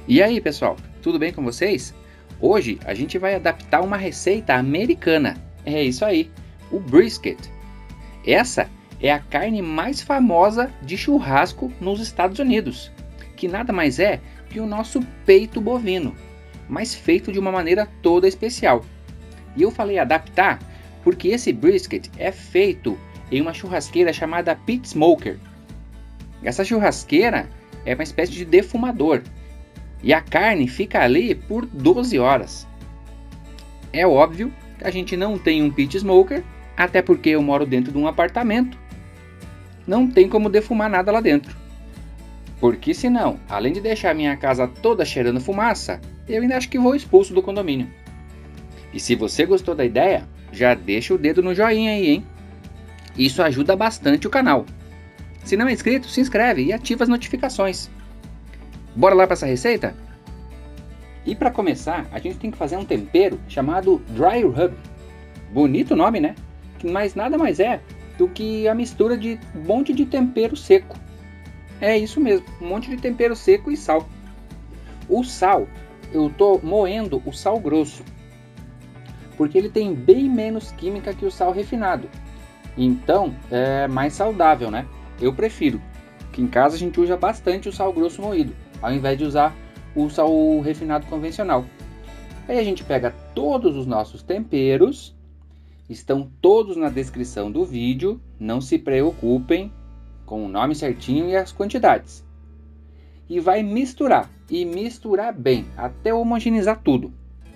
E aí, pessoal, tudo bem com vocês? Hoje a gente vai adaptar uma receita americana. É isso aí, o brisket. Essa é a carne mais famosa de churrasco nos Estados Unidos, que nada mais é que o nosso peito bovino, mas feito de uma maneira toda especial. E eu falei adaptar porque esse brisket é feito em uma churrasqueira chamada pit smoker. Essa churrasqueira é uma espécie de defumador. E a carne fica ali por 12 horas. É óbvio que a gente não tem um pit smoker, até porque eu moro dentro de um apartamento. Não tem como defumar nada lá dentro. Porque senão, além de deixar minha casa toda cheirando fumaça, eu ainda acho que vou expulso do condomínio. E se você gostou da ideia, já deixa o dedo no joinha aí, hein? Isso ajuda bastante o canal. Se não é inscrito, se inscreve e ativa as notificações. Bora lá para essa receita? E para começar, a gente tem que fazer um tempero chamado dry rub. Bonito nome, né? Mas nada mais é do que a mistura de um monte de tempero seco. É isso mesmo, um monte de tempero seco e sal. O sal, eu tô moendo o sal grosso, porque ele tem bem menos química que o sal refinado. Então, é mais saudável, né? Eu prefiro, que em casa a gente usa bastante o sal grosso moído, ao invés de usar o sal refinado convencional. Aí a gente pega todos os nossos temperos, estão todos na descrição do vídeo, não se preocupem com o nome certinho e as quantidades. E vai misturar, e misturar bem, até homogeneizar tudo.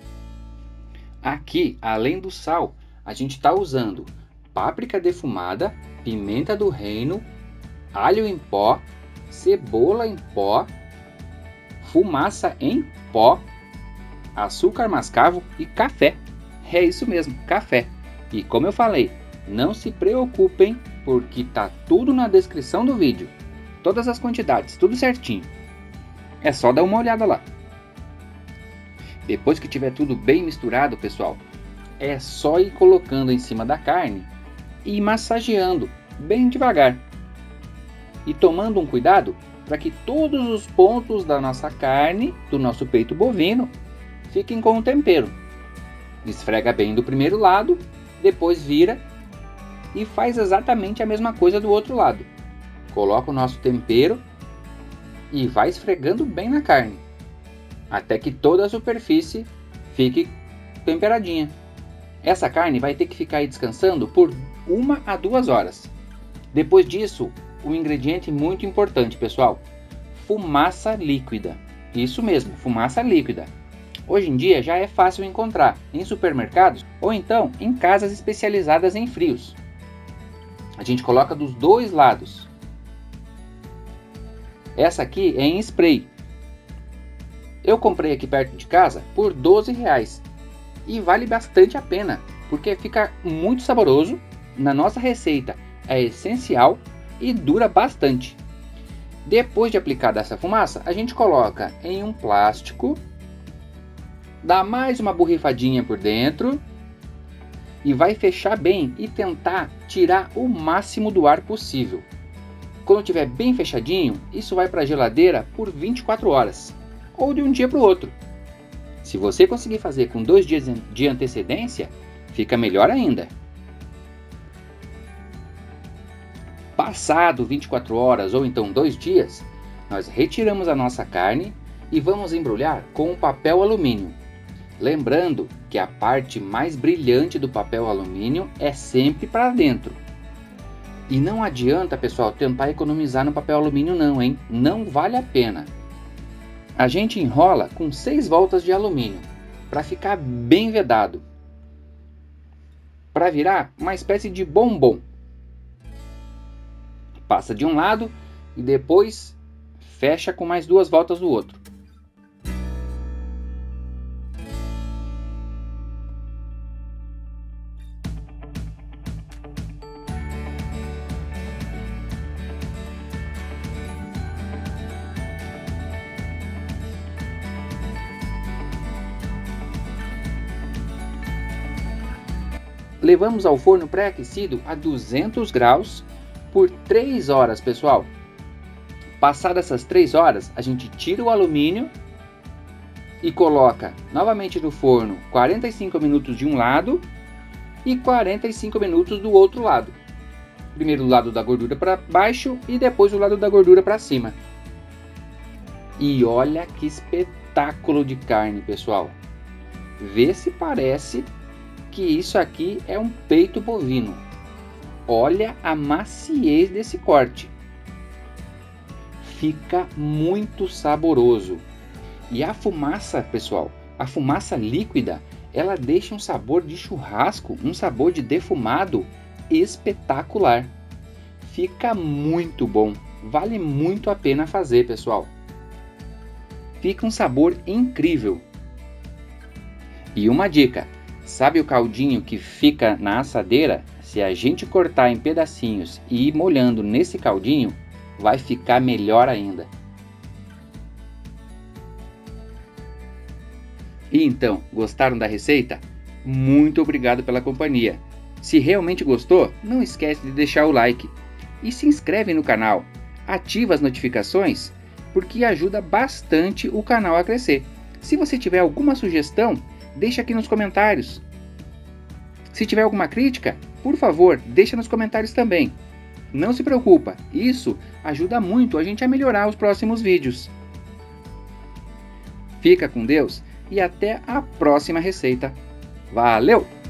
Aqui, além do sal, a gente está usando páprica defumada, pimenta do reino, alho em pó, cebola em pó, fumaça em pó, açúcar mascavo e café. É isso mesmo, café. E como eu falei, não se preocupem porque tá tudo na descrição do vídeo. Todas as quantidades, tudo certinho. É só dar uma olhada lá. Depois que tiver tudo bem misturado, pessoal, é só ir colocando em cima da carne e massageando bem devagar. E tomando um cuidado para que todos os pontos da nossa carne, do nosso peito bovino, fiquem com o tempero. Esfrega bem do primeiro lado, depois vira e faz exatamente a mesma coisa do outro lado. Coloca o nosso tempero e vai esfregando bem na carne, até que toda a superfície fique temperadinha. Essa carne vai ter que ficar aí descansando por 1 a 2 horas. Depois disso, um ingrediente muito importante, pessoal: fumaça líquida. Isso mesmo, fumaça líquida. Hoje em dia já é fácil encontrar em supermercados ou então em casas especializadas em frios. A gente coloca dos dois lados. Essa aqui é em spray. Eu comprei aqui perto de casa por R$12 e vale bastante a pena, porque fica muito saboroso. Na nossa receita é essencial e dura bastante. Depois de aplicada essa fumaça, a gente coloca em um plástico, dá mais uma borrifadinha por dentro e vai fechar bem e tentar tirar o máximo do ar possível. Quando estiver bem fechadinho, isso vai para a geladeira por 24 horas ou de um dia para o outro. Se você conseguir fazer com 2 dias de antecedência, fica melhor ainda. Passado 24 horas ou então 2 dias, nós retiramos a nossa carne e vamos embrulhar com um papel alumínio. Lembrando que a parte mais brilhante do papel alumínio é sempre para dentro. E não adianta, pessoal, tentar economizar no papel alumínio não, hein? Não vale a pena. A gente enrola com 6 voltas de alumínio para ficar bem vedado, para virar uma espécie de bombom. Passa de um lado e depois fecha com mais 2 voltas do outro. Levamos ao forno pré-aquecido a 200 graus por 3 horas, pessoal. Passadas essas 3 horas, a gente tira o alumínio e coloca novamente no forno 45 minutos de um lado e 45 minutos do outro lado. Primeiro o lado da gordura para baixo e depois o lado da gordura para cima. E olha que espetáculo de carne, pessoal. Vê se parece que isso aqui é um peito bovino. Olha a maciez desse corte. Fica muito saboroso. E a fumaça, pessoal, a fumaça líquida, ela deixa um sabor de churrasco, um sabor de defumado espetacular. Fica muito bom. Vale muito a pena fazer, pessoal. Fica um sabor incrível. E uma dica, sabe o caldinho que fica na assadeira? Se a gente cortar em pedacinhos e ir molhando nesse caldinho, vai ficar melhor ainda. E então, gostaram da receita? Muito obrigado pela companhia. Se realmente gostou, não esquece de deixar o like. E se inscreve no canal. Ativa as notificações, porque ajuda bastante o canal a crescer. Se você tiver alguma sugestão, deixa aqui nos comentários. Se tiver alguma crítica, por favor, deixa nos comentários também. Não se preocupa, isso ajuda muito a gente a melhorar os próximos vídeos. Fica com Deus e até a próxima receita. Valeu!